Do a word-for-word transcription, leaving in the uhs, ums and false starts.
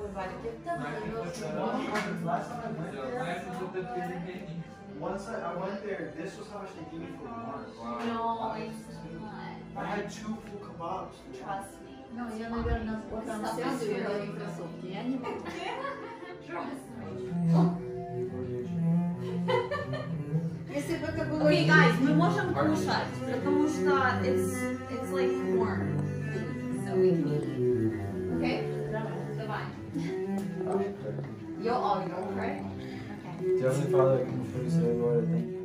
Last time I went there, once I, I went there, this was how much they gave me for one. No, it's not. I had two full kebabs. Trust me. Não, e eu não vi nós botamos seus filhos aí pra soltar animal. Trust me. Esse vocabulário. Okay, guys, мы можем кушать, потому что it's it's like warm, so we can eat. Okay? Давай. You'll all go, right? Okay. The only father that can fix it, what I think.